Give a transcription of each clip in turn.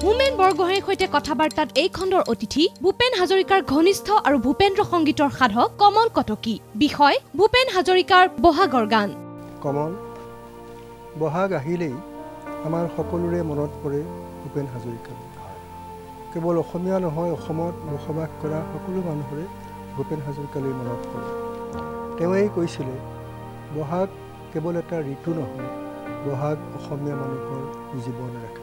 হোমেন বৰগোহাঁইৰ সৈতে কথাবাৰ্তাত এই খণ্ডৰ অতিথি ভূপেন হাজৰিকাৰ ঘনিষ্ঠ আৰু ভূপেন্দ্ৰ সংগীতৰ সাধক কমল কটকী। বিষয় ভূপেন হাজৰিকাৰ বহাগৰ গান। কমল, বহাগ আহিলেই আমাৰ সকলোৰে মনত পৰে ভূপেন হাজৰিকা। কেৱল অসমীয়া নহয়, অসমত বসবাস কৰা সকলো মানুহৰে ভূপেন হাজৰিকালৈ মনত পৰে। তেওঁৱেই কৈছিলে বহাগ কেৱল এটা ঋতু নহয়, বহাগ অসমীয়া মানুহৰ জীৱন ৰেখা।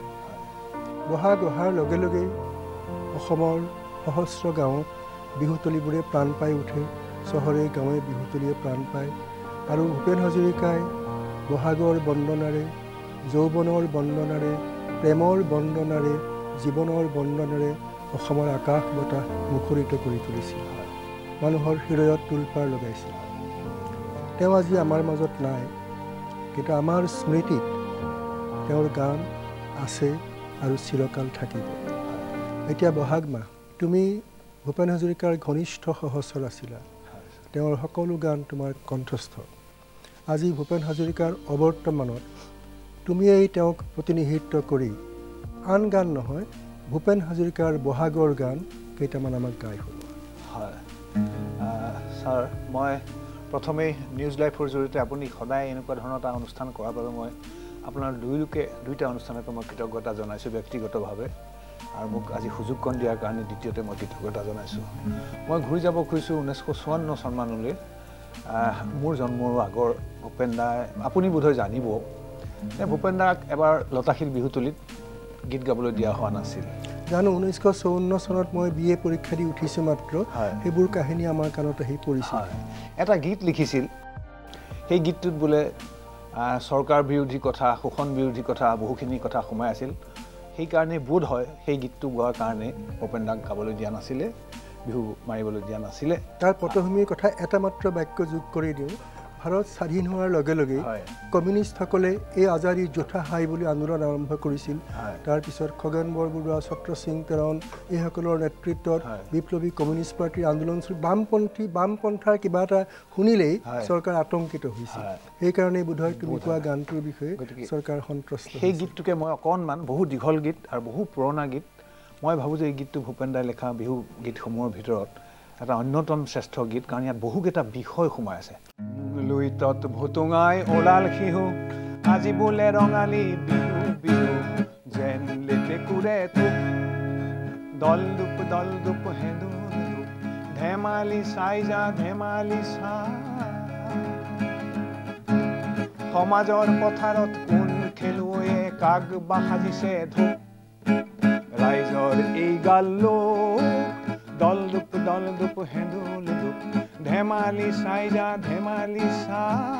বহাগ অহাৰ লগে লগেই অসমৰ সহস্ৰ গাঁৱত বিহুতলিবোৰে প্ৰাণ পাই উঠে, চহৰে গাঁৱে বিহুতলিয়ে প্ৰাণ পায়। আৰু ভূপেন হাজৰিকাই বহাগৰ বন্দনাৰে, যৌৱনৰ বন্দনাৰে, প্ৰেমৰ বন্দনাৰে, জীৱনৰ বন্দনাৰে অসমৰ আকাশ বতাহ মুখৰিত কৰি তুলিছিল, মানুহৰ হৃদয়ত তোলপাৰ লগাইছিল। তেওঁ আজি আমাৰ মাজত নাই, কিন্তু আমাৰ স্মৃতিত তেওঁৰ গান আছে আৰু চিৰকাল থাকিব। এতিয়া বহাগ মাহ, তুমি ভূপেন হাজৰিকাৰ ঘনিষ্ঠ সহচৰ আছিলা, তেওঁৰ সকলো গান তোমাৰ কণ্ঠস্থ। আজি ভূপেন হাজৰিকাৰ অৱৰ্তমানত তুমিয়েই তেওঁক প্ৰতিনিধিত্ব কৰি আন গান নহয়, ভূপেন হাজৰিকাৰ বহাগৰ গান কেইটামান আমাক গাই শুনোৱা। হয় ছাৰ, মই প্ৰথমেই নিউজ লাইভৰ জৰিয়তে আপুনি সদায় এনেকুৱা ধৰণৰ এটা অনুষ্ঠান কৰাৰ বাবে মই আপোনাৰ দুইটা অনুষ্ঠানকে মই কৃতজ্ঞতা জনাইছোঁ ব্যক্তিগতভাৱে, আৰু মোক আজি সুযোগকণ দিয়াৰ কাৰণে দ্বিতীয়তে মই কৃতজ্ঞতা জনাইছোঁ। মই ঘূৰি যাব খুজিছোঁ 1954 চনমানলৈ, মোৰ জন্মৰ আগৰ। ভূপেন দাই, আপুনি বোধহয় জানিব যে ভূপেন দাক এবাৰ লতাশিল বিহুতলিত গীত গাবলৈ দিয়া হোৱা নাছিল। জানো, 1954 চনত মই BA পৰীক্ষা দি উঠিছোঁ মাত্ৰ, সেইবোৰ কাহিনী আমাৰ কাণত আহি পৰিছিল। এটা গীত লিখিছিল, সেই গীতটোত বোলে চৰকাৰ বিৰোধী কথা, শোষণ বিৰোধী কথা, বহুখিনি কথা সোমাই আছিল। সেইকাৰণে বোধ হয় সেই গীতটো গোৱাৰ কাৰণে ভূপেন দাক গাবলৈ দিয়া নাছিলে, বিহু মাৰিবলৈ দিয়া নাছিলে। তাৰ পটভূমিৰ কথা এটা মাত্ৰ বাক্য যোগ কৰি দিওঁ। ভাৰত স্বাধীন হোৱাৰ লগে লগেই কমিউনিষ্টসকলে এই আজাদী যোদ্ধা হাই বুলি আন্দোলন আৰম্ভ কৰিছিল। তাৰপিছত খগেন বৰবৰুৱা, ছত্ৰ সিং তেৰণ এইসকলৰ নেতৃত্বত বিপ্লৱী কমিউনিষ্ট পাৰ্টীৰ আন্দোলন, বামপন্থাৰ কিবা এটা শুনিলেই চৰকাৰ আতংকিত হৈছিল। সেইকাৰণেই বোধহয় তুমি কোৱা গানটোৰ বিষয়ে চৰকাৰ সন্তুষ্ট। সেই গীতটোকে মই অকণমান, বহু দীঘল গীত আৰু বহু পুৰণা গীত, মই ভাবোঁ যে এই গীতটো ভূপেন দাই লেখা বিহু গীতসমূহৰ ভিতৰত এটা অন্যতম শ্ৰেষ্ঠ গীত, কাৰণ ইয়াত বহুকেইটা বিষয় সোমাই আছে। লুইতত ভুতুঙাই ওলাল শিহু, আজি বোলে ৰঙালী বিহু বিহু, যেন লেটেকুৰে তোক দল দুপ হেঁদুল ৰূপ, ধেমালি চাই যা ধেমালি চা, সমাজৰ পথাৰত কোন খেলুৱৈয়ে কাক বা সাজিছে ধূপ, ৰাইজৰ এই গাল লোক দল দুপ হেঁদুল ৰূপ, ধেমালি চাই যা ধেমালি চা।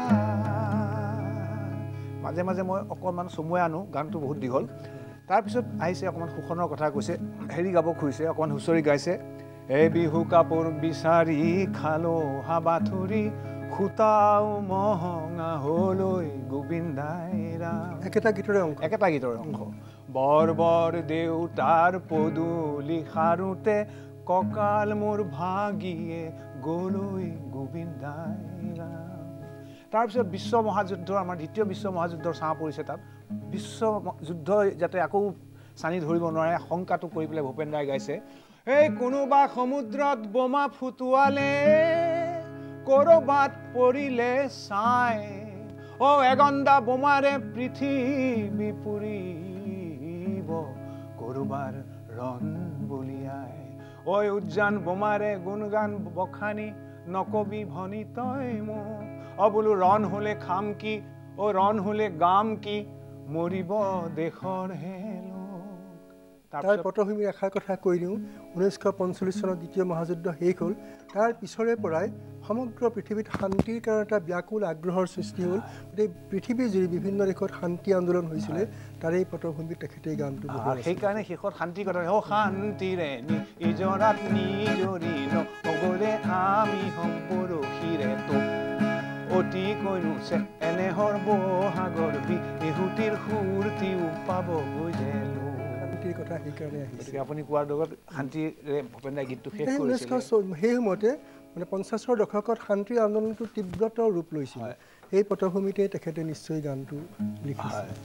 মাজে মাজে মই অকণমান চমুৱাই আনো, গানটো বহুত দীঘল। তাৰপিছত আহিছে অকণমান শোষণৰ কথা কৈছে, হেৰি গাব খুজিছে, অকণমান হুঁচৰি গাইছে। এই বিহু কাপোৰ বিচাৰি খালো হাবাথুৰি, সূতাও মহঙা হলৈ গোবিন্দাই ৰাম। একেটা গীতৰে অংশ। বৰ বৰ দেউতাৰ পদূলি সাৰোতে, কঁকাল মোৰ ভাগিয়ে গলৈ গোবিন্দাই ৰাম। তাৰপিছত বিশ্ব মহাযুদ্ধৰ, আমাৰ দ্বিতীয় বিশ্ব মহাযুদ্ধৰ ছাঁ পৰিছে তাত। বিশ্ব যুদ্ধই যাতে আকৌ চানি ধৰিব নোৱাৰে শংকাটো কৰি পেলাই ভূপেন দাই গাইছে, এই কোনোবা সমুদ্ৰত বোমা ফুটুৱালে, ক'ৰবাত পৰিলে ছাই, এগন্দা বোমাৰে পৃথিৱী পুৰিব, ক'ৰবাৰ ৰণ বলিয়াই, উজান বোমাৰে গুণগান বখানি, নকবি ভনী তই মোক, বোলো ৰণ হলে খাম কি, ৰণ হলে গাম কি, মৰিব দেশৰ হে লোক। তাৰ পটভূমিৰ এষাৰ কথা কৈ দিওঁ। 1945 চনত দ্বিতীয় মহাযুদ্ধ শেষ হ'ল। তাৰ পিছৰে পৰাই সমগ্ৰ পৃথিৱীত শান্তিৰ কাৰণে এটা ব্যাকুল আগ্ৰহৰ সৃষ্টি হ'ল। গোটেই পৃথিৱী জুৰি বিভিন্ন দেশত শান্তি আন্দোলন হৈছিলে, তাৰে পটভূমিত তেখেতে গানটো। সেইকাৰণে শেষত শান্তিৰ কথা, শান্তিৰে ইজৰাত নিজৰি নগৰে আমি সম্পৰশিৰে তোক, অতি কৰিছে এনেহৰ বহাগৰ বিহুটিৰ সুৰটিও পাব বুজেলো। শান্তিৰ কথা সেইকাৰণে আহিছে। আপুনি কোৱাৰ লগত শান্তিৰে ভূপেন দাই গীতটো শেষ কৰিছিল। সেই সময়তে মানে 50ৰ দশকত শান্তিৰ আন্দোলনটো তীব্ৰতৰ ৰূপ লৈছিল। সেই পটভূমিতে তেখেতে নিশ্চয় গানটো লিখিছে।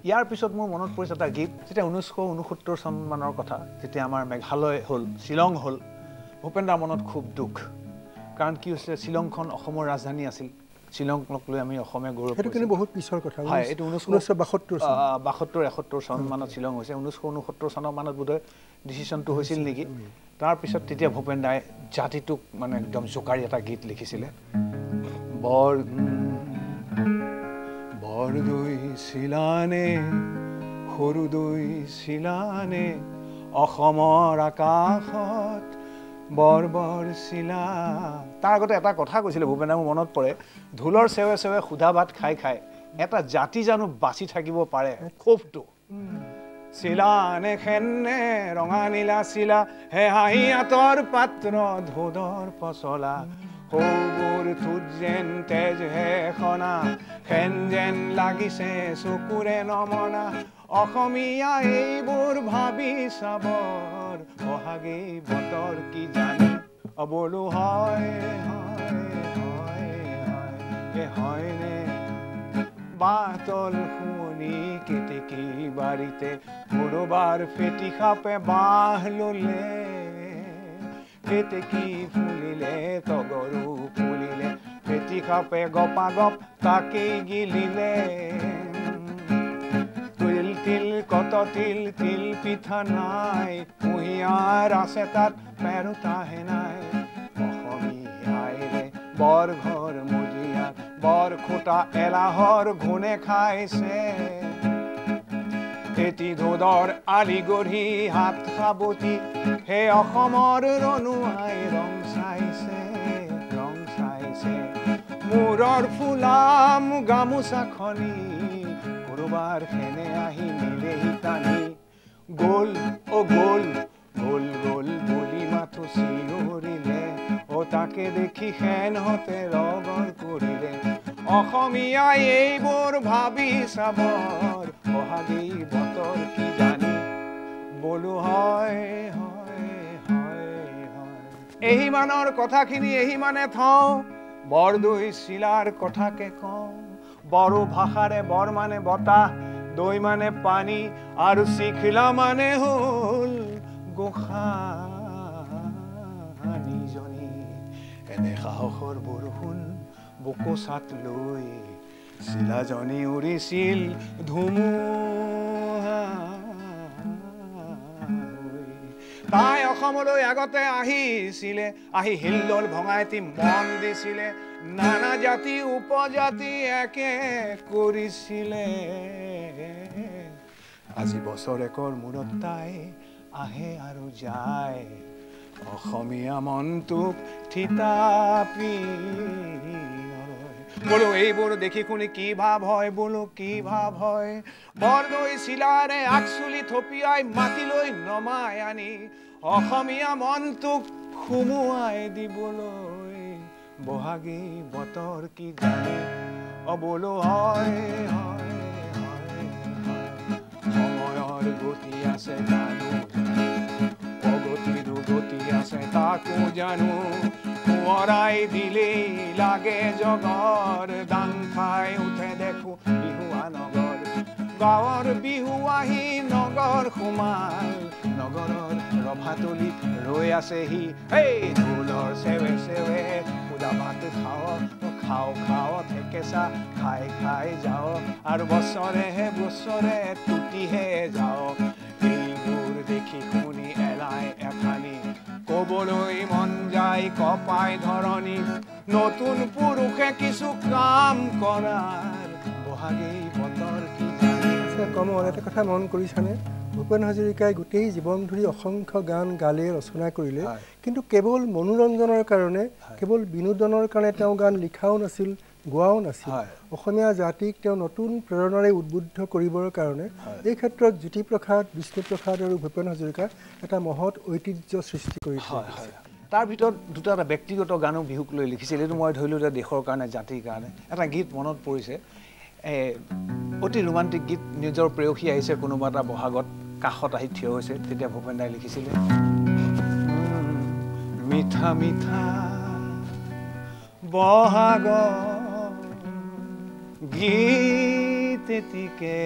ইয়াৰ পিছত মোৰ মনত পৰিছে এটা গীত যেতিয়া 1969 চন মানৰ কথা যেতিয়া আমাৰ মেঘালয় হ'ল শ্বিলং হ'ল ভূপেন দাৰ মনত খুব দুখ কাৰণ কি হৈছে শ্বিলংখন অসমৰ ৰাজধানী আছিল শ্বিলংক লৈ আমি অসমে গৌৰৱ সেইটো কিন্তু বহুত পিছৰ কথা হয় এইটো 1972 চন মানত শ্বিলং হৈছে 1969 চনৰ মানত বোধহয় ডিচিশ্যনটো হৈছিল নেকি তাৰপিছত তেতিয়া ভূপেন দাই জাতিটোক মানে একদম জোকাৰি এটা গীত লিখিছিলে বৰদৈ চিলানে সৰুদৈ চিলানে অসমৰ আকাশত বৰ চিলা তাৰ আগতে এটা কথা কৈছিলে ভূপেন দাই মোৰ মনত পৰে ঢোলৰ চেৱে চেৱে সুধা ভাত খাই খাই এটা জাতি জানো বাচি থাকিব পাৰে ক্ষোভটো চিলানে খেনে ৰঙা নীলা চিলা হে হাঁহি আঁতৰ পাত্ৰ ধোদৰ পচলা সৌবোৰ তুত যেন তেজ হে খনা খেন যেন লাগিছে চকুৰে নমনা অসমীয়া এইবোৰ ভাবি চাবৰ বহাগী বতৰ কি জানি বোলো হয়নে বাতল শুনি কেতেকী বাৰীতে কৰবাৰ ফেটি খাপে বাহ ললে কেতেকী ফুলিলে তগৰু ফুলিলে ফেটি খাপে গপা গপ তাকেই গিলিলে তিল কত তিল তিল পিঠা নাই কুঁহিয়াৰ আছে তাত পেৰুতাহে নাই অসমীয়াই ৰে বৰ ঘৰ মজিয়াত বৰ খোটা এলাহৰ ঘুনে খাইছে এটি ধোদৰ আলি গঢ়ি হাত সাবতি হে অসমৰ ৰণুৱাই ৰং চাইছে মূৰৰ ফুলাম গামোচাখনি কৰবাৰ খেনে আহি নিলেহি টানি গ'ল বুলি মাথো চিঞৰিলে তাকে দেখি খেনহঁতে ৰগৰ কৰিলে অসমীয়াই এইবোৰ ভাবি চাবৰ বহাগী বতৰ কি জানি বোলো হয় এই মানৰ কথাখিনি এই মানে থওঁ বৰদৈ চিলাৰ কথাকে কওঁ বড়ো ভাষাৰে বৰ মানে বতাহ দৈ মানে পানী আৰু চিখিলা মানে হ'ল গোসানীজনী এনে সাহসৰ বৰষুণ বুকু চাত লৈ চিলাজনী উৰিছিল ধুমুহা তাই অসমলৈ আগতে আহিছিলে আহি হিলদল ভঙাইতি মন দিছিলে নানা জাতি উপজাতি একে কৰিছিলে আজি বছৰেকৰ মূৰত তাই আহে আৰু যায় অসমীয়া মনটোক থিতাপি বোলো এইবোৰ দেখি শুনি কি ভাৱ হয় বোলো কি ভাৱ হয় বৰদৈ চিলাৰে আগচুলি থপিয়াই মাটিলৈ নমাই আনি অসমীয়া মনটোক সুমুৱাই দিবলৈ বহাগী বতৰ কি জানি বোলো হয় সময়ৰ গতি আছে জানো অগতিৰো গতি আছে তাকো জানো সোঁৱৰাই দিলেই লাগে জগৰ দাং খাই উঠে দেখো বিহুৱা নগৰ গাঁৱৰ বিহু আহি নগৰ সোমাল নগৰৰ ৰভাতলিত ৰৈ আছেহি এই ঢোলৰ চেৱে চেৱে সুদা ভাত খাওঁ থেকেচা খাই যাওঁ আৰু বছৰে টুটিহে যাওঁ এইবোৰ দেখি শুনি এলাই এঠানি কবলৈ মন যায় কপাই ধৰণী নতুন পুৰুষে কিছু কাম কৰাৰ বহাগী বতৰ কি জানি কমল এটা কথা মন কৰিছানে ভূপেন হাজৰিকাই গোটেই জীৱন ধৰি অসংখ্য গান গালে ৰচনা কৰিলে কিন্তু কেৱল মনোৰঞ্জনৰ কাৰণে কেৱল বিনোদনৰ কাৰণে তেওঁ গান লিখাও নাছিল গোৱাও নাছিল অসমীয়া জাতিক তেওঁ নতুন প্ৰেৰণাৰে উদ্বুদ্ধ কৰিবৰ কাৰণে এই ক্ষেত্ৰত জ্যোতিপ্ৰসাদ বিষ্ণুপ্ৰসাদ আৰু ভূপেন হাজৰিকা এটা মহৎ ঐতিহ্য সৃষ্টি কৰিছে তাৰ ভিতৰত দুটা এটা ব্যক্তিগত গানো বিহুক লৈ লিখিছিল এইটো মই ধৰিলোঁ যে দেশৰ কাৰণে জাতিৰ কাৰণে এটা গীত মনত পৰিছে অতি ৰোমান্টিক গীত নিজৰ প্ৰেয়সী আহিছে কোনোবা এটা বহাগত কাষত আহি থিয় হৈছে তেতিয়া ভূপেন দাই লিখিছিলে মিঠা মিঠা বহাগ গীত তেতিকে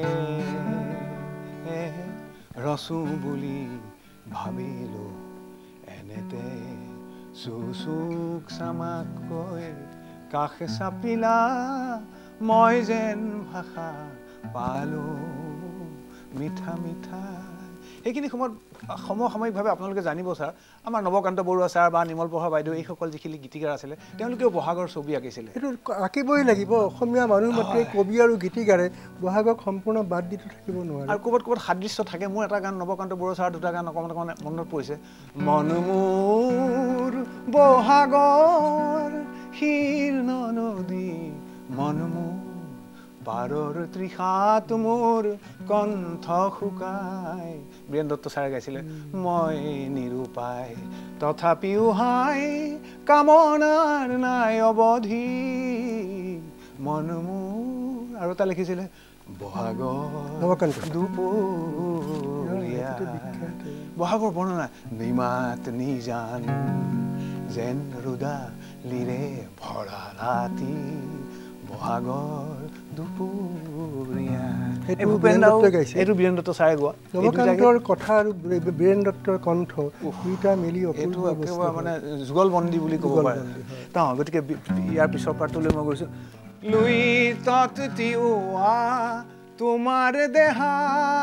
ৰচো বুলি ভাবিলো এনেতে চুচুক চামাকৈ কাষে চাপিলা মই যেন ভাষা পালো মিঠা মিঠা এইখিনি সময়ত সমসাময়িকভাৱে আপোনালোকে জানিব ছাৰ আমাৰ নৱকান্ত বৰুৱা ছাৰ বা নিমল প্ৰভা বাইদেউ এইসকল যিখিনি গীতিকাৰ আছিলে তেওঁলোকেও বহাগৰ ছবি আঁকিছিলে এইটো আঁকিবই লাগিব অসমীয়া মানুহ মাত্ৰে কবি আৰু গীতিকাৰে বহাগক সম্পূৰ্ণ বাদ দিটো থাকিব নোৱাৰে আৰু ক'ৰবাত সাদৃশ্য থাকে মোৰ এটা গান নৱকান্ত বৰুৱা ছাৰ দুটা গান অকণমান মনত পৰিছে মন মোৰ বহাগৰ শীৰ্ণ নদী মন মোৰ বাৰৰ ত্ৰিশাত মোৰ কণ্ঠ শুকাই বীৰেন দত্ত ছাৰে গাইছিলে মই নিৰূপায় তথাপিও হাই কামনাৰ নাই অৱধি মন মোৰ আৰু এটা লিখিছিলে বহাগৰ দুপৰীয়া বহাগৰ বৰ্ণনা নিমাত নিজান যেন ৰুদা লিৰে ভৰা ৰাতি বহাগৰ দুপৰীয়া এইটো বীৰেন দত্ত ছাৰে গোৱা নৱকান্তৰ কথা আৰু বীৰেন দত্তৰ কণ্ঠ দুইটা মিলি মানে যুগলবন্দী বুলি ক'ব পাৰে গতিকে ইয়াৰ পিছৰ পাৰ্টলৈ মই গৈছোঁ লুই তত তিওৱা তোমাৰ দেহা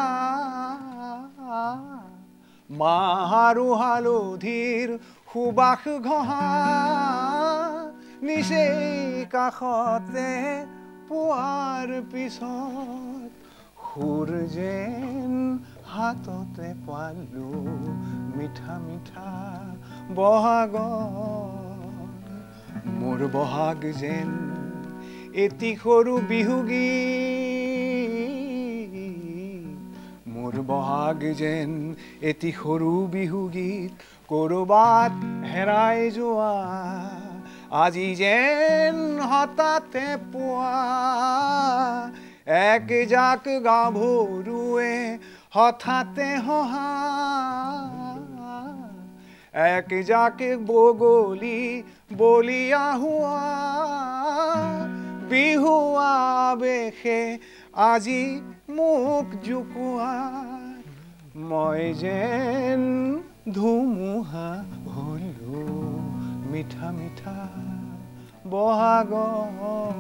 মাহ আৰু হালধিৰ সুবাস ঘঁহা নিচেই কাষতে পোৱাৰ পিছত সুৰ যেন হাততে পালো মিঠা মিঠা বহাগৰ মোৰ বহাগ যেন এটি সৰু বিহুগীত মোৰ বহাগ যেন এটি সৰু বিহুগীত ক'ৰবাত হেৰাই যোৱা আজি যেন হঠাতে পোৱা এক জাক গাভৰুৱে হঠাতে হহা এক জাক বগলী বলিয়া হোৱা বিহুৱা বেশে আজি মোক জোকোৱা মই যেন ধুমুহা হলো মিঠা মিঠা বহাগৰ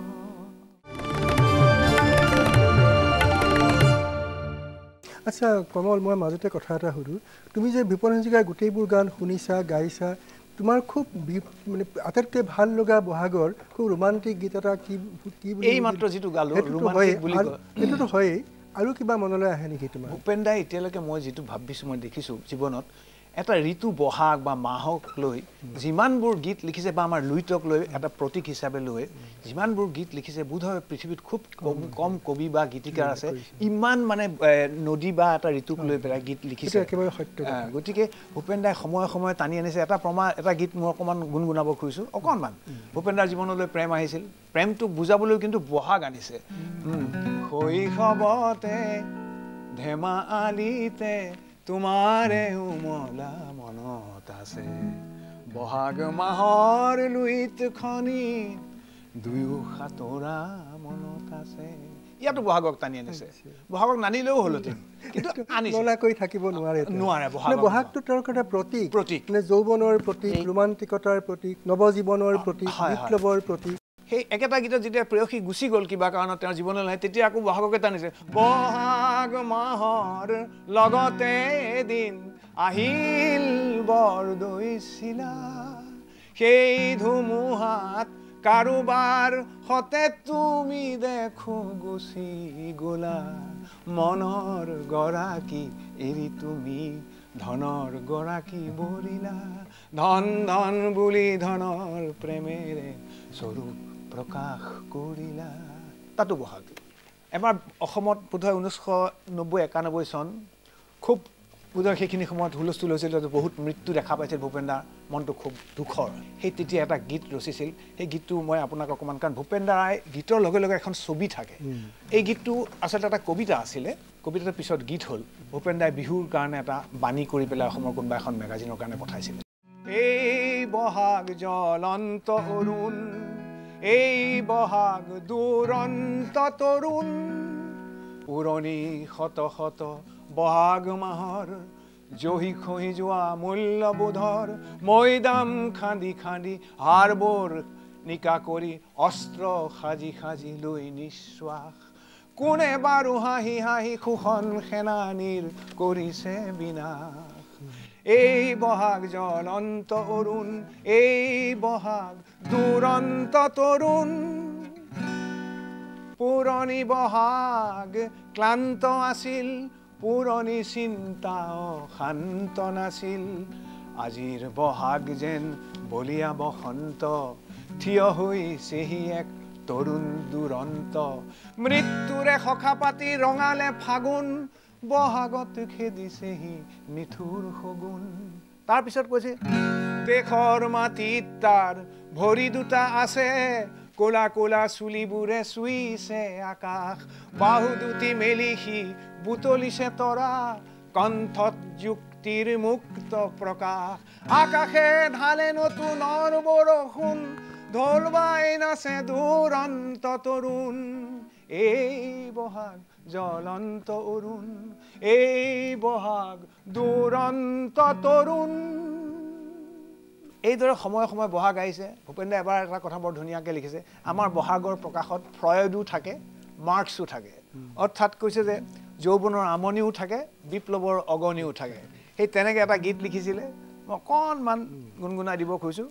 আচ্ছা কমল মই মাজতে কথা এটা সুধো তুমি যে বিপন হাজৰিকাৰ গোটেইবোৰ গান শুনিছা গাইছা তোমাৰ খুব মানে আটাইতকৈ ভাল লগা বহাগৰ খুব ৰোমান্টিক গীত এটা কি এই মাত্ৰ যিটো গালো ৰোমান্টিক বুলি কয় এইটোতো হয়েই আৰু কিবা মনলৈ আহে নেকি তোমাৰ ভূপেন দাই এতিয়ালৈকে মই যিটো ভাবিছোঁ মই দেখিছোঁ জীৱনত এটা ঋতু বহাগ বা মাহক লৈ যিমানবোৰ গীত লিখিছে বা আমাৰ লুইতক লৈ এটা প্ৰতীক হিচাপে লৈ যিমানবোৰ গীত লিখিছে বোধহয় পৃথিৱীত খুব কম কবি বা গীতিকাৰ আছে ইমান মানে নদী বা এটা ঋতুক লৈ পেলাই গীত লিখিছে একেবাৰে সত্য গতিকে ভূপেন দাই সময়ে সময়ে টানি আনিছে এটা এটা গীত মই অকণমান গুণগুণাব খুজিছোঁ অকণমান ভূপেন দাৰ জীৱনলৈ প্ৰেম আহিছিল প্ৰেমটোক বুজাবলৈ কিন্তু বহাগ আনিছে শৈশৱতে ধেমালিতে তোমাৰে উমলা মনত আছে বহাগ মাহৰ লুইত খনি দুয়ো সাঁতোৰা মনত আছে ইয়াতো বহাগক টানি আনিছে বহাগক নানিলেও হ'লহেঁতেন কিন্তু নলাকৈ থাকিব নোৱাৰে বহাগটো তেওঁৰ কাৰণে প্ৰতীক মানে যৌৱনৰ প্ৰতীক ৰোমান্টিকতাৰ প্ৰতীক নৱজীৱনৰ প্ৰতীক বিপ্লৱৰ প্ৰতীক সেই একেটা গীতত যেতিয়া প্ৰেয়সী গুচি গ'ল কিবা কাৰণত তেওঁৰ জীৱনলৈ নাহে তেতিয়া আকৌ বহাগকে টানিছে বহাগ মাহৰ লগতে এদিন আহিল বৰদৈচিলা সেই ধুমুহাত কাৰোবাৰ সতে তুমি দেখো গুচি গ'লা মনৰ গৰাকী এৰি তুমি ধনৰ গৰাকী বৰিলা ধন ধন বুলি ধনৰ প্ৰেমেৰে স্বৰূপ প্ৰকাশ কৰিলা তাতো বহাগ এবাৰ অসমত বোধহয় 1990-91 চন খুব বোধহয় সেইখিনি সময়ত হুলস্থুল হৈছিল বহুত মৃত্যু দেখা পাইছিল ভূপেন দাৰ মনটো খুব দুখৰ সেই তেতিয়া এটা গীত ৰচিছিল সেই গীতটো মই আপোনাক অকণমান কাৰণ ভূপেন দাই গীতৰ লগে লগে এখন ছবি থাকে এই গীতটো আচলতে এটা কবিতা আছিলে কবিতাটোৰ পিছত গীত হ'ল ভূপেন দাই বিহুৰ কাৰণে এটা বাণী কৰি পেলাই অসমৰ কোনোবা এখন মেগাজিনৰ কাৰণে পঠাইছিলে এই বহাগ জ্বলন্ত অৰুণ এই বহাগ দুৰন্ত তৰুণ পুৰণি শত শত বহাগ মাহৰ জহি খহি যোৱা মূল্যবোধৰ মৈদাম খান্দি খান্দি হাড়বোৰ নিকা কৰি অস্ত্ৰ সাজি সাজি লৈ নিশ্বাস কোনে বাৰু হাঁহি হাঁহি শোষণ সেনানীৰ কৰিছে বিনাশ এই বহাগ জ্বলন্ত অৰুণ এই বহাগ দুৰন্ত তৰুণ পুৰণি বহাগ ক্লান্ত আছিল পুৰণি চিন্তা শান্ত নাছিল আজিৰ বহাগ যেন বলিয়া বসন্ত থিয় হৈছেহি এক তৰুণ দুৰন্ত মৃত্যুৰে সখা পাতি ৰঙালে ফাগুন বহাগত খেদিছেহি নিঠুৰ শগুন তাৰপিছত কৈছে দেশৰ মাটিত তাৰ ভৰি দুটা আছে কোলা কোলা চুলিবোৰে চুইছে আকাশ বাহু দুটি মেলি সি বুটলিছে তৰা কণ্ঠত যুক্তিৰ মুক্ত প্ৰকাশ আকাশে ঢালে নতুনৰ বৰষুণ ঢোল বাই নাচে দুৰন্ত তৰুণ এই বহাগ জ্বলন্ত অৰুণ এই বহাগ দুৰন্ত তৰুণ এইদৰে সময়ে সময়ে বহাগ আহিছে ভূপেন দাই এবাৰ এটা কথা বৰ ধুনীয়াকৈ লিখিছে আমাৰ বহাগৰ প্ৰকাশত ফ্ৰয়ডো থাকে মাৰ্কছো থাকে অৰ্থাৎ কৈছে যে যৌৱনৰ আমনিও থাকে বিপ্লৱৰ অগনিও থাকে সেই তেনেকৈ এটা গীত লিখিছিলে মই অকণমান গুণগুণাই দিব খুজিছোঁ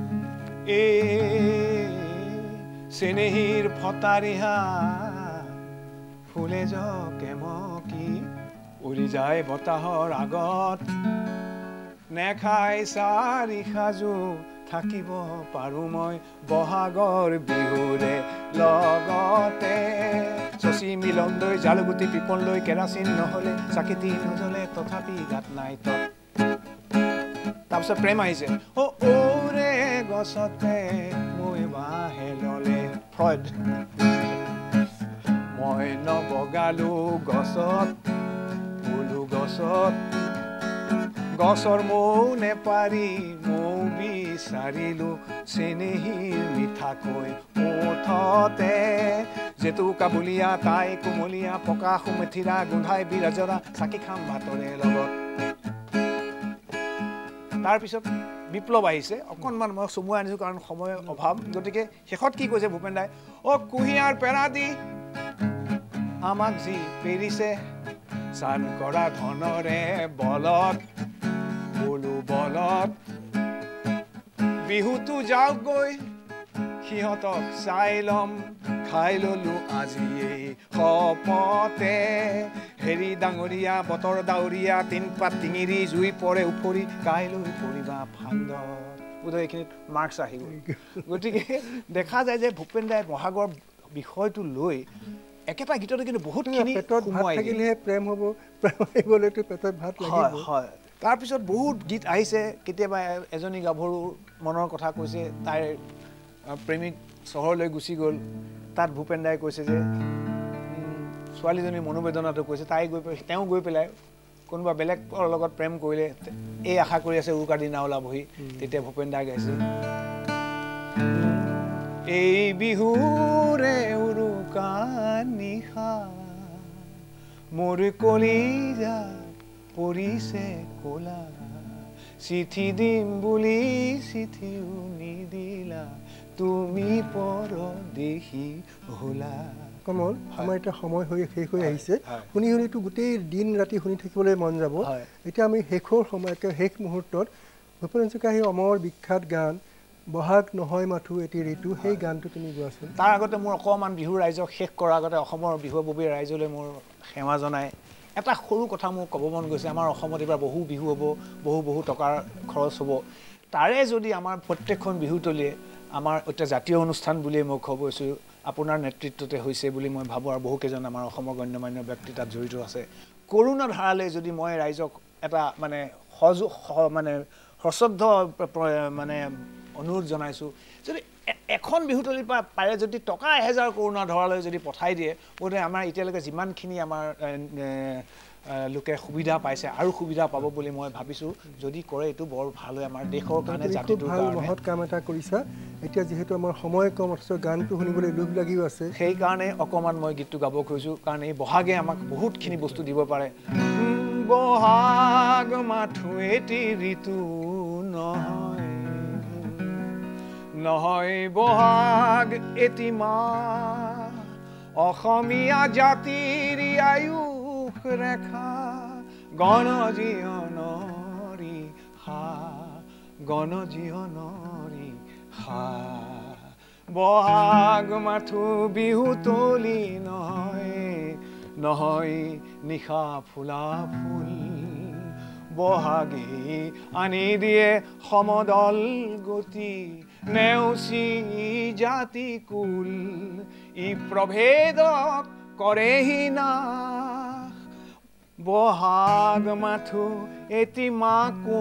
চেনেহীৰ ফটাৰিহা ফুলে জকেমকি উৰি যায় বতাহৰ আগত নেখাই চাৰি সাজু থাকিব পাৰোঁ মই বহাগৰ বিহুৰে লগতে শশী মিলন লৈ জালুগুটি পিপল লৈ কেৰাচিন নহ'লে চাকিতি নজ্বলে তথাপি গাত নাই তত তাৰপিছত প্ৰেম আহিছে ওৰে গছতে মই বাহে ললে ফ্ৰয়ড মই নবগালো গছত বোলো গছত গছৰ মৌ নেপাৰি মৌ বিচাৰিলো চেনেহীৰ মিঠাকৈ ওঠতে জেতুকা বুলিয়া তাই কোমলীয়া পকা সুমেথিৰা গোন্ধাই বিৰাজৰা চাকি খাম ভাতৰে লগত তাৰপিছত বিপ্লৱ আহিছে অকণমান মই চমুৱাই আনিছোঁ কাৰণ সময়ৰ অভাৱ গতিকে শেষত কি কৈছে ভূপেন দাই কুঁহিয়াৰ পেৰা দি আমাক যি পেৰিছে চান কৰা ধনৰে বলত বোলো বলত বিহুটো যাওক গৈ সিহঁতক চাই ল'ম খাই ললো আজিয়েই শপতে হেৰি ডাঙৰীয়া বতৰ ডাৱৰীয়া তিনপাত টিঙিৰি জুই পৰে উফৰি কাইলৈ পৰিবা ফান্দত বোধহয় এইখিনিত মাৰ্কছ আহি গ'ল গতিকে দেখা যায় যে ভূপেন দাই বহাগৰ বিষয়টো লৈ একেটা গীততে কিন্তু বহুতখিনি পেটত ভাত থাকিলেহে প্ৰেম হ'ব প্ৰেম আহিবলৈতো পেটত ভাত লাগিব হয় তাৰপিছত বহুত গীত আহিছে কেতিয়াবা এজনী গাভৰুৰ মনৰ কথা কৈছে তাইৰ প্ৰেমিক চহৰলৈ গুচি গ'ল তাত ভূপেন দাই কৈছে যে ছোৱালীজনীৰ মনোবেদনাটো কৈছে তাই তেওঁ গৈ পেলাই কোনোবা বেলেগৰ লগত প্ৰেম কৰিলে এই আশা কৰি আছে উৰুকা দিনা ওলাবহি তেতিয়া ভূপেন দাই গাইছে এই বিহুৰে উৰুকা নিশা মোৰ কলিজা পৰিছে কোলা চিঠি দিম বুলি চিঠিও নিদিলা তুমি পৰদেশী হলা কমল আমাৰ এটা সময় হৈ শেষ হৈ আহিছে শুনি শুনিতো গোটেই দিন ৰাতি শুনি থাকিবলৈ মন যাব এতিয়া আমি শেষৰ সময়তে শেষ মুহূৰ্তত ভূপেন হাজৰিকাৰ সেই অমৰ বিখ্যাত গান বহাগ নহয় মাথো এটি ঋতু সেই গানটো তুমি গোৱাচোন তাৰ আগতে মোৰ অকণমান বিহু ৰাইজক শেষ কৰাৰ আগতে অসমৰ বিহুৱবী ৰাইজলৈ মোৰ সেৱা জনাই এটা সৰু কথা মোক ক'ব মন গৈছে আমাৰ অসমত এইবাৰ বহু বিহু হ'ব বহু টকাৰ খৰচ হ'ব তাৰে যদি আমাৰ প্ৰত্যেকখন বিহুতলীয়ে আমাৰ এটা জাতীয় অনুষ্ঠান বুলিয়ে মই খবৰছোঁ আপোনাৰ নেতৃত্বতে হৈছে বুলি মই ভাবোঁ আৰু বহুকেইজন আমাৰ অসমৰ গণ্যমান্য ব্যক্তি তাত জড়িত আছে কৰোণা ধাৰালৈ যদি মই ৰাইজক এটা মানে সশ্ৰদ্ধ মানে অনুৰোধ জনাইছোঁ যদি এখন বিহুতলীৰ পৰা পাৰে যদি টকা 1000 কৰোণা ধৰালৈ যদি পঠাই দিয়ে বোধহয় আমাৰ এতিয়ালৈকে যিমানখিনি আমাৰ লোকে সুবিধা পাইছে আৰু সুবিধা পাব বুলি মই ভাবিছোঁ যদি কৰে এইটো বৰ ভাল হয় আমাৰ দেশৰ কাৰণে জাতিটোৰ কাৰণে মহৎ কাম এটা কৰিছা এতিয়া যিহেতু আমাৰ সময় কম অথচ গানটো শুনিবলৈ লোভ লাগিও আছে সেইকাৰণে অকণমান মই গীতটো গাব খুজিছোঁ কাৰণ এই বহাগে আমাক বহুতখিনি বস্তু দিব পাৰে বহাগ মাথো এটি ঋতু নহয় বহাগ এটি মাহ অসমীয়া জাতিৰ আয়ুস ৰেখা গণজীৱনৰী বহাগ মাথো বিহু তলি নহয় নিশা ফুলা ফুল বহাগে আনি দিয়ে সমদল গতি নেওচি জাতি কুল ই প্ৰভেদক কৰেহি নাশ বহাগ মাথো এটি মাকো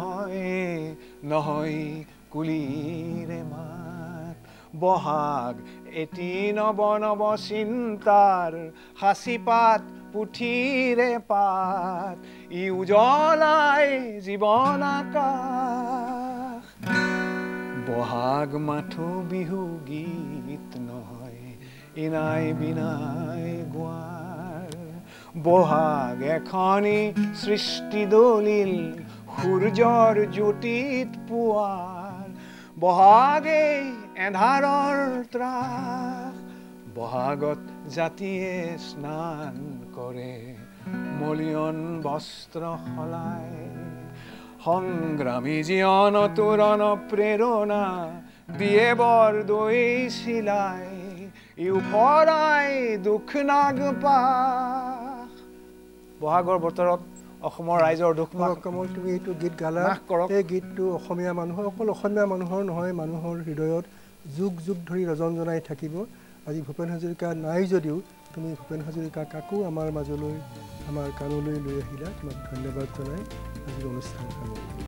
নহয় কুলিৰে মাত বহাগ এটি নৱ নৱ চিন্তাৰ সাঁচিপাত পুথিৰে পাত ই উজ্বলাই জীৱন আকাশ বহাগ মাথো বিহু গীত নহয় ইনাই বিনাই গোৱাৰ বহাগ এখনি সৃষ্টি দলিল সূৰ্যৰ জ্যোতিত পুৱাৰ বহাগে এন্ধাৰৰ ত্ৰাস বহাগত জাতিয়ে স্নান কৰে মলিয়ন বস্ত্ৰ সলাই সংগ্ৰামী জীৱন তোৰণ প্ৰেৰণা দিয়ে বৰ দৈ চিলাই ইউ ফৰাই দুখ নাগ পাশ বহাগৰ বতৰত অসমৰ ৰাইজৰ দুখ কমল তুমি এইটো গীত গালা এই গীতটো অসমীয়া মানুহৰ অকল অসমীয়া মানুহৰ নহয় মানুহৰ হৃদয়ত যুগ যুগ ধৰি ৰজন জনাই থাকিব আজি ভূপেন হাজৰিকা নাই যদিও তুমি ভূপেন হাজৰিকা কাকো আমাৰ মাজলৈ আমাৰ কাণলৈ লৈ আহিলা তোমাক ধন্যবাদ জনাই আজিৰ অনুষ্ঠান